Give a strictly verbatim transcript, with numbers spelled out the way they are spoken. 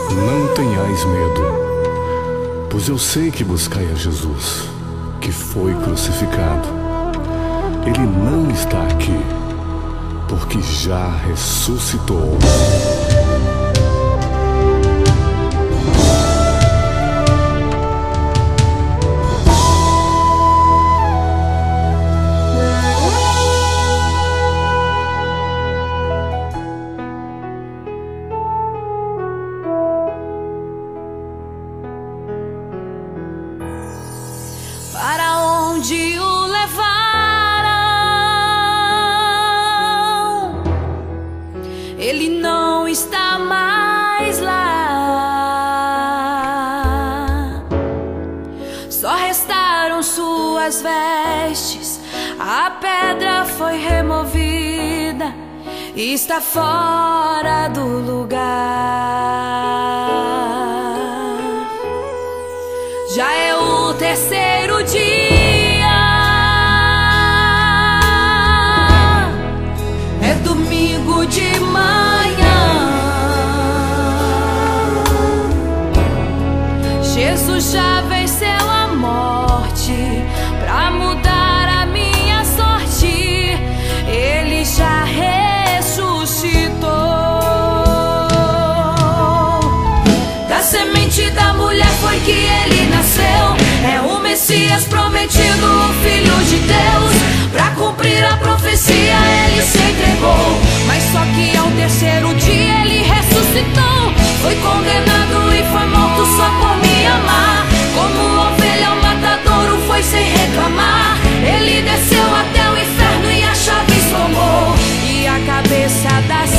Não tenhais medo, pois eu sei que buscai a Jesus, que foi crucificado. Ele não está aqui, porque já ressuscitou. Para onde o levaram? Ele não está mais lá. Só restaram suas vestes, a pedra foi removida e está fora do lugar. Já é o terceiro dia, é domingo de manhã. Jesus já venceu a morte pra mudar a minha sorte. Ele já ressuscitou. Da semente da mulher foi que ele nasceu. É o Messias prometido, o Filho de Deus. Pra cumprir a profecia ele se entregou. Mas só que ao terceiro dia ele ressuscitou. Foi condenado e foi morto só por me amar. Como ovelha ao matadouro foi sem reclamar. Ele desceu até o inferno e a chave tomou. E a cabeça das